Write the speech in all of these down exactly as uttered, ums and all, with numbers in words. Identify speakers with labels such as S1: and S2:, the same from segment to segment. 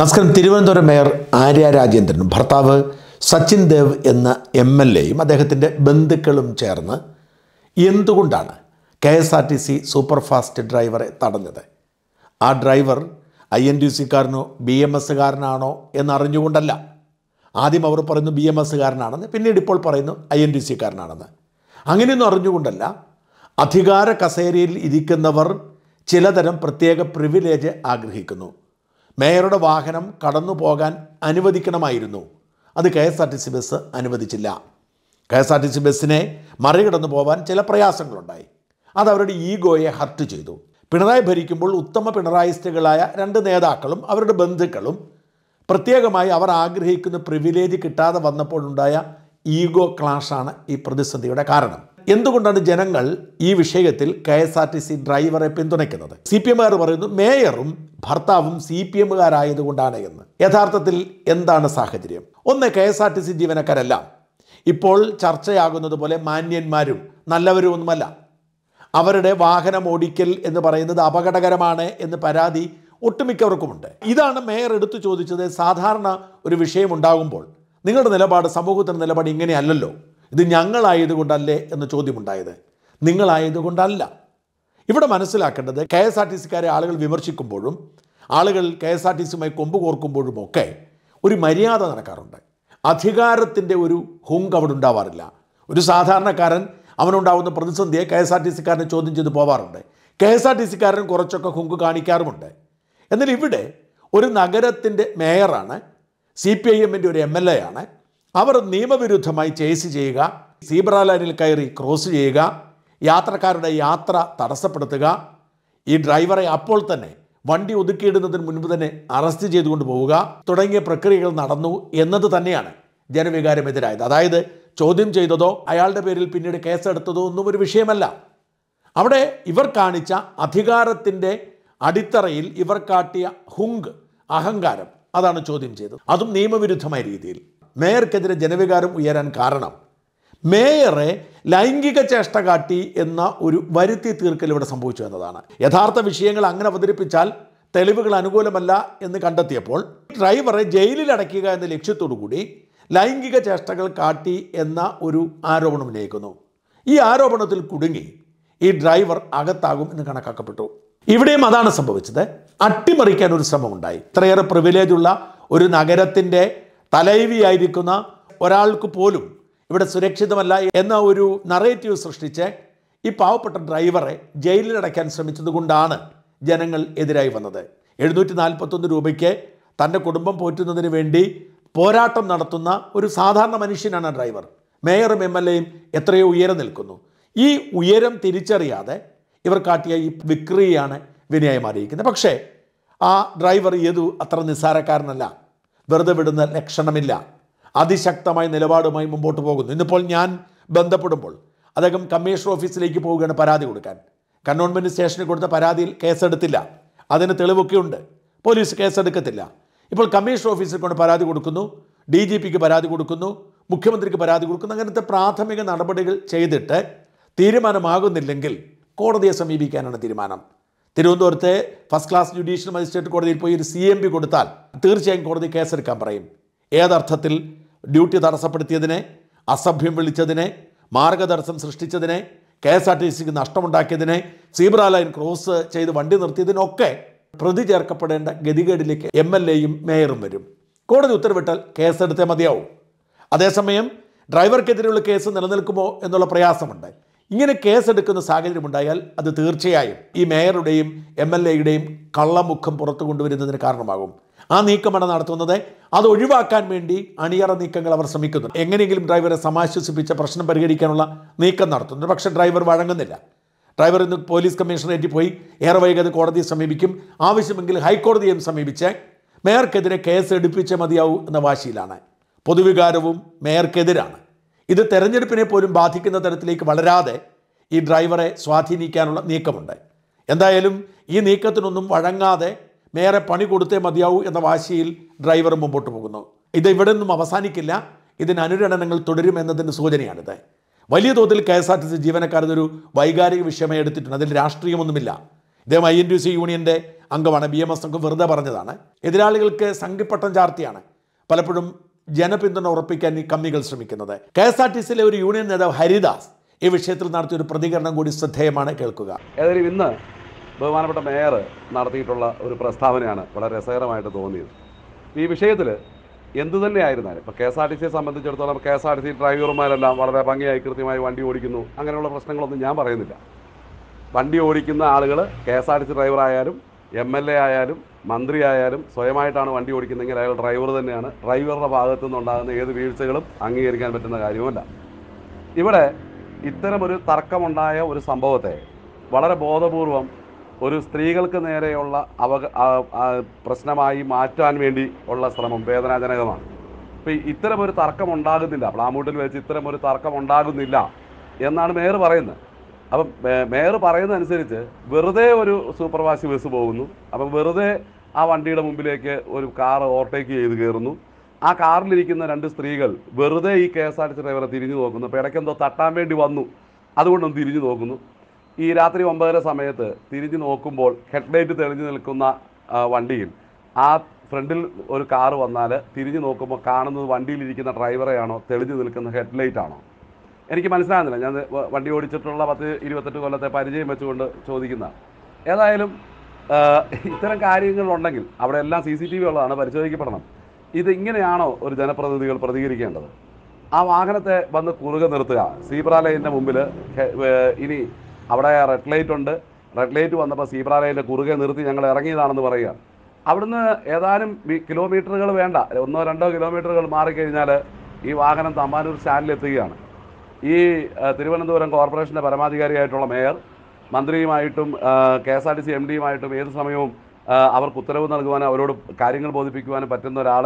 S1: നമസ്കാരം. തിരുവനന്തപുരം മേയർ ആര്യ രാജേന്ദ്രനും ഭർത്താവ് സച്ചിൻ ദേവ് എന്ന എം എൽ എയും അദ്ദേഹത്തിൻ്റെ ബന്ധുക്കളും ചേർന്ന് എന്തുകൊണ്ടാണ് K S R T C super fast ഡ്രൈവറെ തടഞ്ഞത്? ആ ഡ്രൈവർ ഐ എൻ ടി സിക്കാരനോ ബി എം എസ്സുകാരനാണോ എന്നറിഞ്ഞുകൊണ്ടല്ല. ആദ്യം അവർ പറയുന്നു ബി എം എസ്സുകാരനാണെന്ന്, പിന്നീട് ഇപ്പോൾ പറയുന്നു ഐ എൻ ടി സിക്കാരനാണെന്ന്. അങ്ങനെയൊന്നും അറിഞ്ഞുകൊണ്ടല്ല. അധികാര കസേരയിൽ ഇരിക്കുന്നവർ ചിലതരം പ്രത്യേക പ്രിവിലേജ് ആഗ്രഹിക്കുന്നു. മേയറുടെ വാഹനം കടന്നു പോകാൻ അനുവദിക്കണമായിരുന്നു. അത് K S R T C bus അനുവദിച്ചില്ല. കെ എസ് ആർ ടി സി ബസ്സിനെ മറികടന്നു പോകാൻ ചില പ്രയാസങ്ങളുണ്ടായി. അത് അവരുടെ ഈഗോയെ ഹർട്ട് ചെയ്തു. പിണറായി ഭരിക്കുമ്പോൾ ഉത്തമ പിണറായിസ്റ്റുകളായ രണ്ട് നേതാക്കളും അവരുടെ ബന്ധുക്കളും പ്രത്യേകമായി അവർ ആഗ്രഹിക്കുന്ന പ്രിവിലേജ് കിട്ടാതെ വന്നപ്പോഴുണ്ടായ ഈഗോ ക്ലാഷാണ് ഈ പ്രതിസന്ധിയുടെ കാരണം. എന്തുകൊണ്ടാണ് ജനങ്ങൾ ഈ വിഷയത്തിൽ K S R T C ഡ്രൈവറെ പിന്തുണയ്ക്കുന്നത്? സി പി എമ്മുകാർ പറയുന്നു മേയറും ഭർത്താവും സി പി എമ്മുകാരായതുകൊണ്ടാണ് എന്ന്. യഥാർത്ഥത്തിൽ എന്താണ് സാഹചര്യം? ഒന്ന്, K S R T C ജീവനക്കാരെല്ലാം ഇപ്പോൾ ചർച്ചയാകുന്നത് പോലെ മാന്യന്മാരും നല്ലവരും ഒന്നുമല്ല. അവരുടെ വാഹനം ഓടിക്കൽ എന്ന് പറയുന്നത് അപകടകരമാണ് എന്ന് പരാതി ഒട്ടുമിക്കവർക്കുമുണ്ട്. ഇതാണ് മേയർ എടുത്തു ചോദിച്ചത്. സാധാരണ ഒരു വിഷയമുണ്ടാകുമ്പോൾ നിങ്ങളുടെ നിലപാട്, സമൂഹത്തിൻ്റെ നിലപാട് ഇങ്ങനെയല്ലല്ലോ, ഇത് ഞങ്ങളായതുകൊണ്ടല്ലേ എന്ന ചോദ്യമുണ്ടായത്. നിങ്ങളായതുകൊണ്ടല്ല. ഇവിടെ മനസ്സിലാക്കേണ്ടത്, കെ എസ് ആർ ടി സിക്കാരെ ആളുകൾ വിമർശിക്കുമ്പോഴും ആളുകൾ കെ എസ് ആർ ടി സിയുമായി കൊമ്പ് കോർക്കുമ്പോഴും ഒക്കെ ഒരു മര്യാദ നടക്കാറുണ്ട്. അധികാരത്തിൻ്റെ ഒരു ഹുങ്ക് അവിടെ ഉണ്ടാവാറില്ല. ഒരു സാധാരണക്കാരൻ അവനുണ്ടാകുന്ന പ്രതിസന്ധിയെ കെ എസ് ആർ ടി സിക്കാരനെ ചോദ്യം ചെയ്ത് പോവാറുണ്ട്. കെ എസ് ആർ ടി സിക്കാരൻ കുറച്ചൊക്കെ ഹുങ്ക് കാണിക്കാറുമുണ്ട്. എന്നാൽ ഇവിടെ ഒരു നഗരത്തിൻ്റെ മേയറാണ്, സി പി ഐ എമ്മിൻ്റെ ഒരു എം എൽ എ ആണ്. അവർ നിയമവിരുദ്ധമായി ചേസ് ചെയ്യുക, സീബ്ര ലൈനിൽ കയറി ക്രോസ് ചെയ്യുക, യാത്രക്കാരുടെ യാത്ര തടസ്സപ്പെടുത്തുക, ഈ ഡ്രൈവറെ അപ്പോൾ തന്നെ വണ്ടി ഒതുക്കിയിടുന്നതിന് മുൻപ് തന്നെ അറസ്റ്റ് ചെയ്തുകൊണ്ട് പോവുക തുടങ്ങിയ പ്രക്രിയകൾ നടന്നു എന്നത് തന്നെയാണ് ജനവികാരമെതിരായത്. അതായത് ചോദ്യം ചെയ്തതോ അയാളുടെ പേരിൽ പിന്നീട് കേസെടുത്തതോ ഒന്നും ഒരു വിഷയമല്ല. അവിടെ ഇവർ കാണിച്ച അധികാരത്തിൻ്റെ അടിത്തറയിൽ ഇവർ കാട്ടിയ ഹുങ്ക്, അഹങ്കാരം, അതാണ് ചോദ്യം ചെയ്തത്. അതും നിയമവിരുദ്ധമായ രീതിയിൽ. മേയർക്കെതിരെ ജനവികാരം ഉയരാൻ കാരണം മേയറെ ലൈംഗിക ചേഷ്ട കാട്ടി എന്ന ഒരു വരുത്തി തീർക്കൽ ഇവിടെ സംഭവിച്ചു എന്നതാണ്. യഥാർത്ഥ വിഷയങ്ങൾ അങ്ങനെ അവതരിപ്പിച്ചാൽ തെളിവുകൾ അനുകൂലമല്ല എന്ന് കണ്ടെത്തിയപ്പോൾ ഡ്രൈവറെ ജയിലിൽ അടയ്ക്കുക എന്ന ലക്ഷ്യത്തോടു കൂടി ലൈംഗിക ചേഷ്ടകൾ കാട്ടി എന്ന ഒരു ആരോപണം ഉന്നയിക്കുന്നു. ഈ ആരോപണത്തിൽ കുടുങ്ങി ഈ ഡ്രൈവർ അകത്താകും എന്ന് കണക്കാക്കപ്പെട്ടു. ഇവിടെയും അതാണ് സംഭവിച്ചത്. അട്ടിമറിക്കാൻ ഒരു ശ്രമമുണ്ടായി. ഇത്രയേറെ പ്രിവിലേജുള്ള ഒരു നഗരത്തിൻ്റെ തലൈവിയായിരിക്കുന്ന ഒരാൾക്ക് പോലും ഇവിടെ സുരക്ഷിതമല്ല എന്ന ഒരു നറേറ്റീവ് സൃഷ്ടിച്ച് ഈ പാവപ്പെട്ട ഡ്രൈവറെ ജയിലിലടയ്ക്കാൻ ശ്രമിച്ചതുകൊണ്ടാണ് ജനങ്ങൾ എതിരായി വന്നത്. എഴുന്നൂറ്റി നാൽപ്പത്തൊന്ന് രൂപയ്ക്ക് തൻ്റെ കുടുംബം പോറ്റുന്നതിന് വേണ്ടി പോരാട്ടം നടത്തുന്ന ഒരു സാധാരണ മനുഷ്യനാണ് ഡ്രൈവർ. മേയറും എം എൽ എയും എത്രയോ ഉയരം നിൽക്കുന്നു. ഈ ഉയരം തിരിച്ചറിയാതെ ഇവർ കാട്ടിയ ഈ വിക്രിയാണ് വിനയായി മാറിയിരിക്കുന്നത്. പക്ഷേ ആ ഡ്രൈവർ ഏതു അത്ര നിസ്സാരക്കാരനല്ല, വെറുതെ വിടുന്ന ലക്ഷണമില്ല. അതിശക്തമായ നിലപാടുമായി മുമ്പോട്ട് പോകുന്നു. ഇന്നിപ്പോൾ ഞാൻ ബന്ധപ്പെടുമ്പോൾ അദ്ദേഹം കമ്മീഷണർ ഓഫീസിലേക്ക് പോവുകയാണ് പരാതി കൊടുക്കാൻ. കന്റോൺമെൻറ് സ്റ്റേഷനിൽ കൊടുത്ത പരാതിയിൽ കേസെടുത്തില്ല. അതിന് തെളിവൊക്കെ ഉണ്ട്. പോലീസ് കേസെടുക്കത്തില്ല. ഇപ്പോൾ കമ്മീഷണർ ഓഫീസിൽ കൊണ്ട് പരാതി കൊടുക്കുന്നു, ഡി ജി പിക്ക് പരാതി കൊടുക്കുന്നു, മുഖ്യമന്ത്രിക്ക് പരാതി കൊടുക്കുന്നു. അങ്ങനത്തെ പ്രാഥമിക നടപടികൾ ചെയ്തിട്ട് തീരുമാനമാകുന്നില്ലെങ്കിൽ കോടതിയെ സമീപിക്കാനാണ് തീരുമാനം. തിരുവനന്തപുരത്തെ ഫസ്റ്റ് ക്ലാസ് ജുഡീഷ്യൽ മജിസ്ട്രേറ്റ് കോടതിയിൽ പോയി ഒരു സി എം പി കൊടുത്താൽ തീർച്ചയായും കോടതി കേസെടുക്കാൻ പറയും. ഏതർത്ഥത്തിൽ? ഡ്യൂട്ടി തടസ്സപ്പെടുത്തിയതിനെ, അസഭ്യം വിളിച്ചതിനെ, മാർഗതടസ്സം സൃഷ്ടിച്ചതിനെ, കെ എസ് ആർ ടി സിക്ക് നഷ്ടമുണ്ടാക്കിയതിനെ, സീബ്ര ലൈൻ ക്രോസ് ചെയ്ത് വണ്ടി നിർത്തിയതിനൊക്കെ പ്രതി ചേർക്കപ്പെടേണ്ട ഗതികേടിലേക്ക് എം എൽ എയും മേയറും വരും. കോടതി ഉത്തരവിട്ടാൽ കേസെടുത്തേ മതിയാവും. അതേസമയം ഡ്രൈവർക്കെതിരെയുള്ള കേസ് നിലനിൽക്കുമോ എന്നുള്ള പ്രയാസമുണ്ട്. ഇങ്ങനെ കേസെടുക്കുന്ന സാഹചര്യമുണ്ടായാൽ അത് തീർച്ചയായും ഈ മേയറുടെയും എം എൽ എയുടെയും കള്ളമുഖം പുറത്തു കൊണ്ടുവരുന്നതിന് കാരണമാകും. ആ നീക്കമാണ് നടത്തുന്നത്. അത് ഒഴിവാക്കാൻ വേണ്ടി അണിയറ നീക്കങ്ങൾ അവർ ശ്രമിക്കുന്നു. എങ്ങനെയെങ്കിലും ഡ്രൈവറെ സമാശ്വസിപ്പിച്ച പ്രശ്നം പരിഹരിക്കാനുള്ള നീക്കം നടത്തുന്നു. പക്ഷേ ഡ്രൈവർ വഴങ്ങുന്നില്ല. ഡ്രൈവർ ഇന്ന് പോലീസ് കമ്മീഷണറേറ്റിൽ പോയി ഏറെ വൈകാതെ കോടതിയെ സമീപിക്കും. ആവശ്യമെങ്കിൽ ഹൈക്കോടതിയെയും സമീപിച്ച് മേയർക്കെതിരെ കേസ് എടുപ്പിച്ചേ മതിയാവൂ എന്ന വാശിയിലാണ്. പൊതുവികാരവും മേയർക്കെതിരാണ്. ഇത് തെരഞ്ഞെടുപ്പിനെ പോലും ബാധിക്കുന്ന തരത്തിലേക്ക് വളരാതെ ഈ ഡ്രൈവറെ സ്വാധീനിക്കാനുള്ള നീക്കമുണ്ട്. എന്തായാലും ഈ നീക്കത്തിനൊന്നും വഴങ്ങാതെ മേയറെ പണി കൊടുത്തേ മതിയാവൂ എന്ന വാശിയിൽ ഡ്രൈവർ മുമ്പോട്ട് പോകുന്നു. ഇത് ഇവിടെ നിന്നും അവസാനിക്കില്ല. ഇതിന് അനുരണനങ്ങൾ തുടരുമെന്നതിൻ്റെ സൂചനയാണിത്. വലിയ തോതിൽ K S R T C ജീവനക്കാർ ഇതൊരു വൈകാരിക വിഷയമായി എടുത്തിട്ടുണ്ട്. അതിൽ രാഷ്ട്രീയമൊന്നുമില്ല. ഇദ്ദേഹം ഐ എൻ ടി സി യൂണിയൻ്റെ അംഗമാണ്. ബി എം എസ് ഒക്കെ വെറുതെ പറഞ്ഞതാണ്. എതിരാളികൾക്ക് സംഘിപ്പട്ടം ചാർത്തിയാണ് പലപ്പോഴും ജനപിന്തുണ ഉറപ്പിക്കാൻ ഈ കമ്മികൾ ശ്രമിക്കുന്നത്. കെ എസ് ആർ ടി സിയിലെ ഒരു യൂണിയൻ നേതാവ് ഹരിദാസ് ഈ വിഷയത്തിൽ നടത്തിയ ഒരു പ്രതികരണം കൂടി ശ്രദ്ധേയമാണ്, കേൾക്കുക.
S2: ഏതായാലും ഇന്ന് ബഹുമാനപ്പെട്ട മേയർ നടത്തിയിട്ടുള്ള ഒരു പ്രസ്താവനയാണ് വളരെ രസകരമായിട്ട് തോന്നിയത്. ഈ വിഷയത്തിൽ എന്തു തന്നെ ആയിരുന്നാലും ഇപ്പോൾ കെ എസ് ആർ ടി സിയെ സംബന്ധിച്ചിടത്തോളം K S R T C ഡ്രൈവർമാരെല്ലാം വളരെ ഭംഗിയായി കൃത്യമായി വണ്ടി ഓടിക്കുന്നു, അങ്ങനെയുള്ള പ്രശ്നങ്ങളൊന്നും ഞാൻ പറയുന്നില്ല. വണ്ടി ഓടിക്കുന്ന ആളുകൾ K S R T C ഡ്രൈവറായാലും എം എൽ എ ആയാലും മന്ത്രി ആയാലും സ്വയമായിട്ടാണ് വണ്ടി ഓടിക്കുന്നതെങ്കിൽ അയാൾ ഡ്രൈവർ തന്നെയാണ്. ഡ്രൈവറുടെ ഭാഗത്തു നിന്നുണ്ടാകുന്ന ഏത് വീഴ്ചകളും അംഗീകരിക്കാൻ പറ്റുന്ന കാര്യമല്ല. ഇവിടെ ഇത്തരമൊരു തർക്കമുണ്ടായ ഒരു സംഭവത്തെ വളരെ ബോധപൂർവം ഒരു സ്ത്രീകൾക്ക് നേരെയുള്ള അവക പ്രശ്നമായി മാറ്റാൻ വേണ്ടി ഉള്ള ശ്രമം വേദനാജനകമാണ്. ഇപ്പോൾ ഇത്തരമൊരു തർക്കം ഉണ്ടാകുന്നില്ല, പ്ലാമൂട്ടിൽ വെച്ച് ഇത്തരമൊരു തർക്കം ഉണ്ടാകുന്നില്ല എന്നാണ് മേയർ പറയുന്നത്. അപ്പം മേയർ പറയുന്നതനുസരിച്ച് വെറുതെ ഒരു സൂപ്പർവാസി ബസ് പോകുന്നു, അപ്പം വെറുതെ ആ വണ്ടിയുടെ മുമ്പിലേക്ക് ഒരു കാർ ഓവർടേക്ക് ചെയ്ത് കയറുന്നു. ആ കാറിലിരിക്കുന്ന രണ്ട് സ്ത്രീകൾ വെറുതെ ഈ K S R T C ഡ്രൈവറെ തിരിഞ്ഞു നോക്കുന്നു. അപ്പോൾ ഇടയ്ക്കെന്തോ തട്ടാൻ വേണ്ടി വന്നു, അതുകൊണ്ടൊന്ന് തിരിഞ്ഞു നോക്കുന്നു. ഈ രാത്രി ഒമ്പതര സമയത്ത് തിരിഞ്ഞു നോക്കുമ്പോൾ ഹെഡ്ലൈറ്റ് തെളിഞ്ഞു നിൽക്കുന്ന വണ്ടിയിൽ ആ ഫ്രണ്ടിൽ ഒരു കാറ് വന്നാൽ തിരിഞ്ഞു നോക്കുമ്പോൾ കാണുന്നത് വണ്ടിയിലിരിക്കുന്ന ഡ്രൈവറെയാണോ തെളിഞ്ഞു നിൽക്കുന്ന ഹെഡ്ലൈറ്റാണോ? എനിക്ക് മനസ്സിലാകുന്നില്ല. ഞാൻ വണ്ടി ഓടിച്ചിട്ടുള്ള പത്ത് ഇരുപത്തെട്ട് കൊല്ലത്തെ പരിചയം വെച്ചുകൊണ്ട് ചോദിക്കുന്ന. ഏതായാലും ഇത്തരം കാര്യങ്ങളുണ്ടെങ്കിൽ അവിടെ എല്ലാം സി സി ടി വി ഉള്ളതാണ്, പരിശോധിക്കപ്പെടണം. ഇതിങ്ങനെയാണോ ഒരു ജനപ്രതിനിധികൾ പ്രതികരിക്കേണ്ടത്? ആ വാഹനത്തെ വന്ന് കുറുകെ നിർത്തുക, സീബ്ര ലൈനിൻ്റെ മുമ്പിൽ ഇനി അവിടെ റെഡ് ലൈറ്റ് ഉണ്ട്, റെഡ് ലൈറ്റ് വന്നപ്പോൾ സീബ്ര ലൈനിൻ്റെ കുറുകെ നിർത്തി ഞങ്ങൾ ഇറങ്ങിയതാണെന്ന് പറയുക. അവിടുന്ന് ഏതാനും കിലോമീറ്ററുകൾ വേണ്ട, ഒന്നോ രണ്ടോ കിലോമീറ്ററുകൾ മാറിക്കഴിഞ്ഞാൽ ഈ വാഹനം തമ്പാനൂർ സ്റ്റാൻഡിലെത്തുകയാണ്. ഈ തിരുവനന്തപുരം കോർപ്പറേഷൻ്റെ പരമാധികാരിയായിട്ടുള്ള മേയർ മന്ത്രിയുമായിട്ടും K S R T C M ഡിയുമായിട്ടും ഏത് സമയവും അവർക്ക് ഉത്തരവ് നൽകുവാനും അവരോട് കാര്യങ്ങൾ ബോധിപ്പിക്കുവാനും പറ്റുന്ന ഒരാൾ,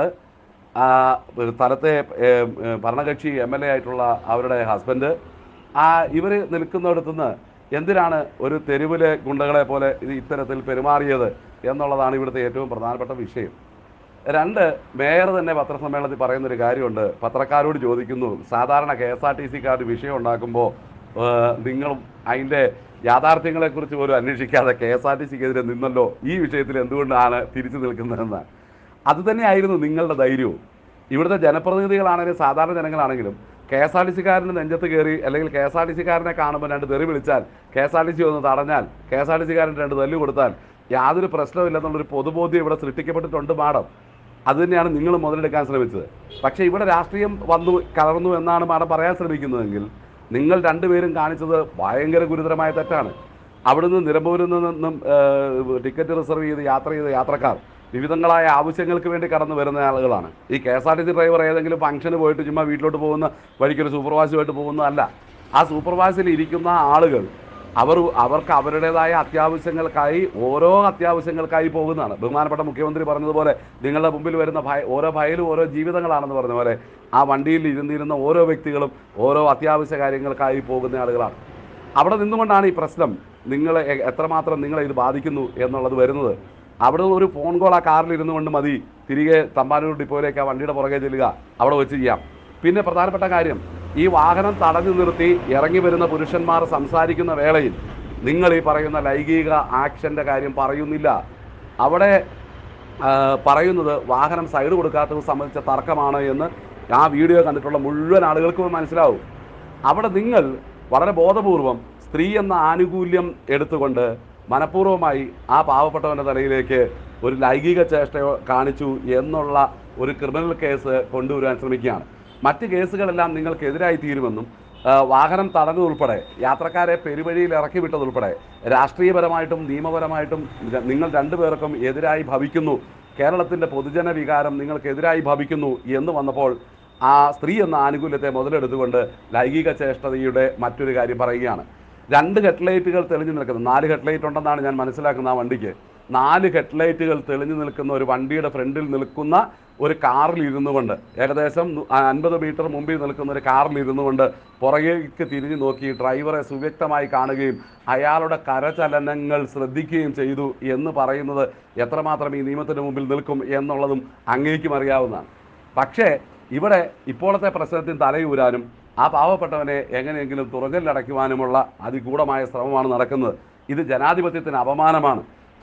S2: സ്ഥലത്തെ ഭരണകക്ഷി എം എൽ എ ആയിട്ടുള്ള അവരുടെ ഹസ്ബൻഡ്, ആ ഇവർ നിൽക്കുന്നിടത്തുനിന്ന് എന്തിനാണ് ഒരു തെരുവിലെ ഗുണ്ടകളെ പോലെ ഇത് ഇത്തരത്തിൽ പെരുമാറിയത് എന്നുള്ളതാണ് ഇവിടുത്തെ ഏറ്റവും പ്രധാനപ്പെട്ട വിഷയം. രണ്ട്, മേയർ തന്നെ പത്രസമ്മേളനത്തിൽ പറയുന്നൊരു കാര്യമുണ്ട്. പത്രക്കാരോട് ചോദിക്കുന്നു, സാധാരണ കെ എസ് ആർ ടി സിക്കാർ വിഷയം ഉണ്ടാക്കുമ്പോൾ നിങ്ങളും അതിൻ്റെ യാഥാർത്ഥ്യങ്ങളെക്കുറിച്ച് പോലും അന്വേഷിക്കാതെ കെ എസ് ആർ ടി സിക്കെതിരെ നിന്നല്ലോ, ഈ വിഷയത്തിൽ എന്തുകൊണ്ടാണ് തിരിച്ചു നിൽക്കുന്നതെന്ന്. അതുതന്നെയായിരുന്നു നിങ്ങളുടെ ധൈര്യവും. ഇവിടുത്തെ ജനപ്രതിനിധികളാണെങ്കിലും സാധാരണ ജനങ്ങളാണെങ്കിലും കെ എസ് ആർ ടി സിക്കാരൻ്റെ നെഞ്ചത്ത് കയറി അല്ലെങ്കിൽ കെ എസ് ആർ ടി സിക്കാരനെ കാണുമ്പോൾ രണ്ട് തെറി വിളിച്ചാൽ, K S R T C ഒന്ന് തടഞ്ഞാൽ, കെ എസ് ആർ ടി സിക്കാരൻ രണ്ട് തല്ലു കൊടുത്താൽ യാതൊരു പ്രശ്നമില്ലെന്നുള്ളൊരു പൊതുബോധ്യം ഇവിടെ സൃഷ്ടിക്കപ്പെട്ടിട്ടുണ്ട് മാഡം. അതുതന്നെയാണ് നിങ്ങൾ മുതലെടുക്കാൻ ശ്രമിച്ചത്. പക്ഷേ ഇവിടെ രാഷ്ട്രീയം വന്നു കലർന്നു എന്നാണ് മാഡം പറയാൻ ശ്രമിക്കുന്നതെങ്കിൽ നിങ്ങൾ രണ്ടുപേരും കാണിച്ചത് ഭയങ്കര ഗുരുതരമായ തെറ്റാണ്. അവിടുന്ന് നിലമ്പൂരിൽ നിന്നും ടിക്കറ്റ് റിസർവ് ചെയ്ത് യാത്ര ചെയ്ത യാത്രക്കാർ വിവിധങ്ങളായ ആവശ്യങ്ങൾക്ക് വേണ്ടി കടന്നു വരുന്ന ആളുകളാണ്. ഈ K S R T C driver ഏതെങ്കിലും ഫംഗ്ഷന് പോയിട്ട് ചുമ്മാ വീട്ടിലോട്ട് പോകുന്ന വഴിക്കൊരു സൂപ്പർവാസുമായിട്ട് പോകുന്നതല്ല. ആ സൂപ്പർവാസിൽ ഇരിക്കുന്ന ആളുകൾ അവർ അവർക്ക് അവരുടേതായ അത്യാവശ്യങ്ങൾക്കായി ഓരോ അത്യാവശ്യങ്ങൾക്കായി പോകുന്നതാണ്. ബഹുമാനപ്പെട്ട മുഖ്യമന്ത്രി പറഞ്ഞതുപോലെ നിങ്ങളുടെ മുമ്പിൽ വരുന്ന ഭയ ഓരോ ഫയലും ഓരോ ജീവിതങ്ങളാണെന്ന് പറഞ്ഞ പോലെ ആ വണ്ടിയിൽ ഇരുന്നിരുന്ന ഓരോ വ്യക്തികളും ഓരോ അത്യാവശ്യ കാര്യങ്ങൾക്കായി പോകുന്ന ആളുകളാണ്. അവിടെ നിന്നുകൊണ്ടാണ് ഈ പ്രശ്നം നിങ്ങളെ എത്രമാത്രം നിങ്ങളെ ഇത് ബാധിക്കുന്നു എന്നുള്ളത് വരുന്നത്. അവിടെ ഒരു ഫോൺ കോൾ ആ കാറിൽ ഇരുന്നു കൊണ്ട് മതി തിരികെ തമ്പാനൂർ ഡിപ്പോയിലേക്ക് ആ വണ്ടിയുടെ പുറകെ ചെല്ലുക, അവിടെ വെച്ച് ചെയ്യാം. പിന്നെ പ്രധാനപ്പെട്ട കാര്യം, ഈ വാഹനം തടഞ്ഞു നിർത്തി ഇറങ്ങി വരുന്ന പുരുഷന്മാർ സംസാരിക്കുന്ന വേളയിൽ നിങ്ങൾ ഈ പറയുന്ന ലൈംഗിക ആക്ഷൻ്റെ കാര്യം പറയുന്നില്ല. അവിടെ പറയുന്നത് വാഹനം സൈഡ് കൊടുക്കാത്തത് സംബന്ധിച്ച തർക്കമാണ് എന്ന് ആ വീഡിയോ കണ്ടിട്ടുള്ള മുഴുവൻ ആളുകൾക്കും മനസ്സിലാവും. അവിടെ നിങ്ങൾ വളരെ ബോധപൂർവം സ്ത്രീ എന്ന ആനുകൂല്യം എടുത്തുകൊണ്ട് മനഃപൂർവ്വമായി ആ പാവപ്പെട്ടവൻ്റെ തലയിലേക്ക് ഒരു ലൈംഗിക ചേഷ്ട കാണിച്ചു എന്നുള്ള ഒരു ക്രിമിനൽ കേസ് കൊണ്ടുവരാൻ ശ്രമിക്കുകയാണ്. മറ്റ് കേസുകളെല്ലാം നിങ്ങൾക്കെതിരായി തീരുമെന്നും വാഹനം തടഞ്ഞതുൾപ്പെടെ യാത്രക്കാരെ പെരുവഴിയിൽ ഇറക്കി വിട്ടതുൾപ്പെടെ രാഷ്ട്രീയപരമായിട്ടും നിയമപരമായിട്ടും നിങ്ങൾ രണ്ടുപേർക്കും എതിരായി ഭവിക്കുന്നു, കേരളത്തിൻ്റെ പൊതുജന വികാരം നിങ്ങൾക്കെതിരായി ഭവിക്കുന്നു എന്ന് വന്നപ്പോൾ ആ സ്ത്രീ എന്ന ആനുകൂല്യത്തെ മുതലെടുത്തുകൊണ്ട് ലൈംഗിക ചേഷ്ടതയുടെ മറ്റൊരു കാര്യം പറയുകയാണ്. രണ്ട് ഹെഡ്ലൈറ്റുകൾ തെളിഞ്ഞു നിൽക്കുന്നത്, നാല് ഹെഡ്ലൈറ്റ് ഉണ്ടെന്നാണ് ഞാൻ മനസ്സിലാക്കുന്ന ആ വണ്ടിക്ക്. നാല് ഹെഡ്ലൈറ്റുകൾ തെളിഞ്ഞു നിൽക്കുന്ന ഒരു വണ്ടിയുടെ ഫ്രണ്ടിൽ നിൽക്കുന്ന ഒരു കാറിൽ ഇരുന്നു കൊണ്ട്, ഏകദേശം അൻപത് മീറ്റർ മുമ്പിൽ നിൽക്കുന്ന ഒരു കാറിൽ ഇരുന്നു കൊണ്ട് പുറകേക്ക് തിരിഞ്ഞു നോക്കി ഡ്രൈവറെ സുവ്യക്തമായി കാണുകയും അയാളുടെ കരചലനങ്ങൾ ശ്രദ്ധിക്കുകയും ചെയ്തു എന്ന് പറയുന്നത് എത്രമാത്രം ഈ നിയമത്തിന് മുമ്പിൽ നിൽക്കും എന്നുള്ളതും അങ്ങേക്കും അറിയാവുന്നതാണ്. പക്ഷേ ഇവിടെ ഇപ്പോഴത്തെ പ്രശ്നത്തിൽ തലയൂരാനും ആ പാവപ്പെട്ടവനെ എങ്ങനെയെങ്കിലും തുറങ്കലിലടയ്ക്കുവാനുമുള്ള അതിഗൂഢമായ ശ്രമമാണ് നടക്കുന്നത്. ഇത് ജനാധിപത്യത്തിന് അപമാനമാണ്.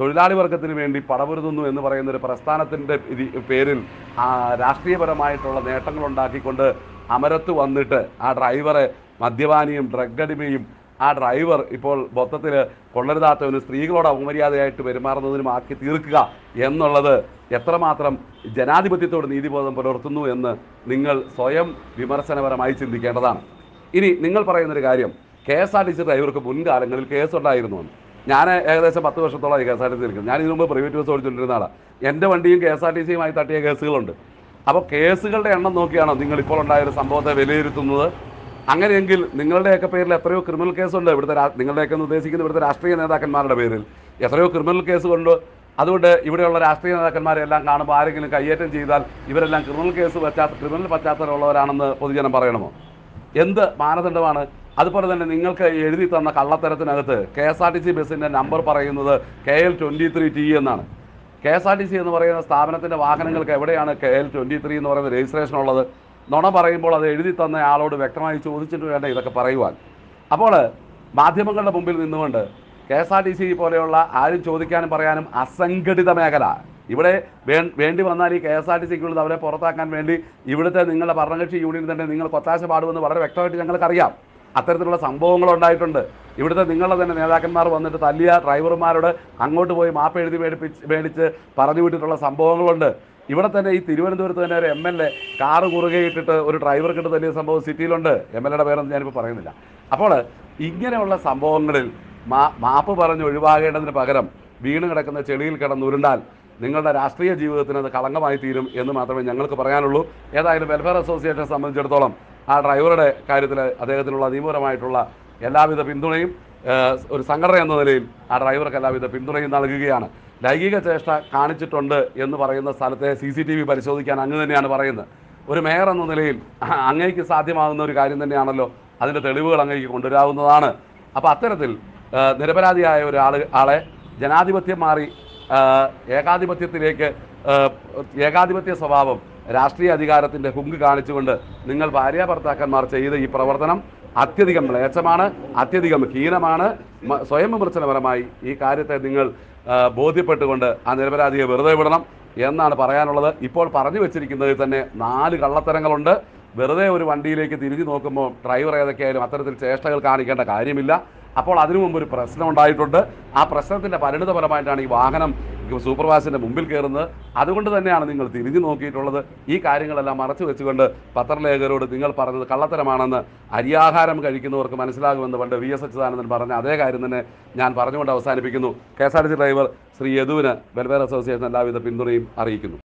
S2: തൊഴിലാളി വർഗത്തിന് വേണ്ടി പടപൊരുതുന്നു എന്ന് പറയുന്ന ഒരു പ്രസ്ഥാനത്തിൻ്റെ പേരിൽ രാഷ്ട്രീയപരമായിട്ടുള്ള നേട്ടങ്ങൾ ഉണ്ടാക്കിക്കൊണ്ട് അമരത്ത് വന്നിട്ട് ആ ഡ്രൈവറെ മദ്യപാനിയും ഡ്രഗ് അടിമയും ആ ഡ്രൈവർ ഇപ്പോൾ മൊത്തത്തിൽ കൊള്ളരുതാത്തവന് സ്ത്രീകളോട് അപമര്യാദയായിട്ട് പെരുമാറുന്നതിനും ആക്കി തീർക്കുക എന്നുള്ളത് എത്രമാത്രം ജനാധിപത്യത്തോട് നീതിബോധം പുലർത്തുന്നു എന്ന് നിങ്ങൾ സ്വയം വിമർശനപരമായി ചിന്തിക്കേണ്ടതാണ്. ഇനി നിങ്ങൾ പറയുന്നൊരു കാര്യം, K S R T C ഡ്രൈവർക്ക് മുൻകാലങ്ങളിൽ കേസുണ്ടായിരുന്നു എന്ന്. ഞാൻ ഏകദേശം പത്ത് വർഷത്തോളമായി K S R T C നിൽക്കുന്നത്. ഞാൻ ഇതിനു മുമ്പ് പ്രൈവറ്റ് ബസ് ഓടിച്ചുകൊണ്ടിരുന്ന ആളാണ്. എൻ്റെ വണ്ടിയും കെ എസ് ആർ ടി സിയുമായി തട്ടിയ കേസുകളുണ്ട്. അപ്പോൾ കേസുകളുടെ എണ്ണം നോക്കിയാണോ നിങ്ങൾ ഇപ്പോൾ ഉണ്ടായൊരു സംഭവത്തെ വിലയിരുത്തുന്നത്? അങ്ങനെയെങ്കിൽ നിങ്ങളുടെയൊക്കെ പേരിൽ എത്രയോ ക്രിമിനൽ കേസുണ്ട്. ഇവിടുത്തെ നിങ്ങളുടെയൊക്കെ ഉദ്ദേശിക്കുന്ന ഇവിടുത്തെ രാഷ്ട്രീയ നേതാക്കന്മാരുടെ പേരിൽ എത്രയോ ക്രിമിനൽ കേസുകളുണ്ട്. അതുകൊണ്ട് ഇവിടെയുള്ള രാഷ്ട്രീയ നേതാക്കന്മാരെല്ലാം കാണുമ്പോൾ ആരെങ്കിലും കയ്യേറ്റം ചെയ്താൽ ഇവരെല്ലാം ക്രിമിനൽ കേസ് പശ്ചാത്ത ക്രിമിനൽ പശ്ചാത്തലമുള്ളവരാണെന്ന് പൊതുജനം പറയണമോ? എന്ത് മാനദണ്ഡമാണ്? അതുപോലെ തന്നെ നിങ്ങൾക്ക് എഴുതി തന്ന കള്ളത്തരത്തിനകത്ത് K S R T C ബസ്സിൻ്റെ നമ്പർ പറയുന്നത് K L twenty three T എന്നാണ്. K S R T C എന്ന് പറയുന്ന സ്ഥാപനത്തിൻ്റെ വാഹനങ്ങൾക്ക് എവിടെയാണ് കെ എൽ ട്വൻറ്റി ത്രീ എന്ന് പറയുന്ന രജിസ്ട്രേഷൻ ഉള്ളത്? നുണ പറയുമ്പോൾ അത് എഴുതി തന്ന ആളോട് വ്യക്തമായി ചോദിച്ചിട്ട് വേണ്ട ഇതൊക്കെ പറയുവാൻ. അപ്പോൾ മാധ്യമങ്ങളുടെ മുമ്പിൽ നിന്നുകൊണ്ട് K S R T C പോലെയുള്ള ആരും ചോദിക്കാനും പറയാനും അസംഘടിത മേഖല ഇവിടെ വേ വേണ്ടി വന്നാൽ ഈ കെ എസ് ആർ ടി സിക്കുള്ളത് അവരെ പുറത്താക്കാൻ വേണ്ടി ഇവിടുത്തെ നിങ്ങളുടെ ഭരണകക്ഷി യൂണിയൻ തന്നെ നിങ്ങൾ കൊത്താശ പാടുമെന്ന് വളരെ വ്യക്തമായിട്ട് ഞങ്ങൾക്കറിയാം. അത്തരത്തിലുള്ള സംഭവങ്ങളുണ്ടായിട്ടുണ്ട്. ഇവിടുത്തെ നിങ്ങളുടെ തന്നെ നേതാക്കന്മാർ വന്നിട്ട് തല്ലിയ ഡ്രൈവർമാരോട് അങ്ങോട്ട് പോയി മാപ്പ് എഴുതി മേടിപ്പിച്ച് മേടിച്ച് പറഞ്ഞു വിട്ടിട്ടുള്ള സംഭവങ്ങളുണ്ട്. ഇവിടെ തന്നെ ഈ തിരുവനന്തപുരത്ത് തന്നെ ഒരു എം എൽ എ കാറ് കുറുകയിട്ടിട്ട് ഒരു ഡ്രൈവർക്കിട്ട് തല്ലിയ സംഭവം സിറ്റിയിലുണ്ട്. എം എൽ എയുടെ പേരൊന്നും ഞാനിപ്പോൾ പറയുന്നില്ല. അപ്പോൾ ഇങ്ങനെയുള്ള സംഭവങ്ങളിൽ മാ മാപ്പ് പറഞ്ഞ് ഒഴിവാകേണ്ടതിന് പകരം വീണ് കിടക്കുന്ന ചെളിയിൽ കിടന്നുരുണ്ടാൽ നിങ്ങളുടെ രാഷ്ട്രീയ ജീവിതത്തിന് അത് കളങ്കമായി തീരും എന്ന് മാത്രമേ ഞങ്ങൾക്ക് പറയാനുള്ളൂ. ഏതായാലും വെൽഫെയർ അസോസിയേഷനെ സംബന്ധിച്ചിടത്തോളം ആ ഡ്രൈവറുടെ കാര്യത്തിൽ അദ്ദേഹത്തിനുള്ള നിയമപരമായിട്ടുള്ള എല്ലാവിധ പിന്തുണയും ഒരു സംഘടന എന്ന നിലയിൽ ആ ഡ്രൈവർക്ക് എല്ലാവിധ പിന്തുണയും നൽകുകയാണ്. ലൈംഗിക ചേഷ്ട കാണിച്ചിട്ടുണ്ട് എന്ന് പറയുന്ന സ്ഥലത്തെ സി സി ടി വി പരിശോധിക്കാൻ അങ്ങ് തന്നെയാണ് പറയുന്നത്. ഒരു മേയർ എന്ന നിലയിൽ അങ്ങേക്ക് സാധ്യമാകുന്ന ഒരു കാര്യം തന്നെയാണല്ലോ, അതിൻ്റെ തെളിവുകൾ അങ്ങേക്ക് കൊണ്ടുവരാവുന്നതാണ്. അപ്പോൾ അത്തരത്തിൽ നിരപരാധിയായ ഒരാൾ ആളെ ജനാധിപത്യം മാറി ഏകാധിപത്യത്തിലേക്ക് ഏകാധിപത്യ സ്വഭാവം രാഷ്ട്രീയ അധികാരത്തിൻ്റെ ഹുങ്ക് കാണിച്ചുകൊണ്ട് നിങ്ങൾ ഭാര്യ ഭർത്താക്കന്മാർ ചെയ്ത ഈ പ്രവർത്തനം അത്യധികം മ്ലേച്ഛമാണ്, അത്യധികം ഹീനമാണ്. സ്വയം വിമർശനപരമായി ഈ കാര്യത്തെ നിങ്ങൾ ബോധ്യപ്പെട്ടുകൊണ്ട് ആ നിരപരാധിയെ വെറുതെ വിടണം എന്നാണ് പറയാനുള്ളത്. ഇപ്പോൾ പറഞ്ഞു വെച്ചിരിക്കുന്നതിൽ തന്നെ നാല് കള്ളത്തരങ്ങളുണ്ട്. വെറുതെ ഒരു വണ്ടിയിലേക്ക് തിരിഞ്ഞു നോക്കുമ്പോൾ ഡ്രൈവർ ഏതൊക്കെയായാലും അത്തരത്തിൽ ചേഷ്ടകൾ കാണിക്കേണ്ട കാര്യമില്ല. അപ്പോൾ അതിനു മുമ്പ് ഒരു പ്രശ്നം ഉണ്ടായിട്ടുണ്ട്. ആ പ്രശ്നത്തിൻ്റെ പരിണിതഫലമായിട്ടാണ് ഈ വാഹനം സൂപ്പർവൈസറിൻ്റെ മുമ്പിൽ കയറുന്നത്. അതുകൊണ്ട് തന്നെയാണ് നിങ്ങൾ തിരിഞ്ഞു നോക്കിയിട്ടുള്ളത്. ഈ കാര്യങ്ങളെല്ലാം മറച്ചു വെച്ചുകൊണ്ട് പത്രലേഖകരോട് നിങ്ങൾ പറഞ്ഞത് കള്ളത്തരമാണെന്ന് അരിയാഹാരം കഴിക്കുന്നവർക്ക് മനസ്സിലാകുമെന്ന് പണ്ട് വി എസ് അച്യുതാനന്ദൻ പറഞ്ഞ അതേ കാര്യം തന്നെ ഞാൻ പറഞ്ഞുകൊണ്ട് അവസാനിപ്പിക്കുന്നു. K S R T C driver Shri യദുവിന് വെൽഫെയർ അസോസിയേഷൻ എല്ലാവിധ പിന്തുണയും അറിയിക്കുന്നു.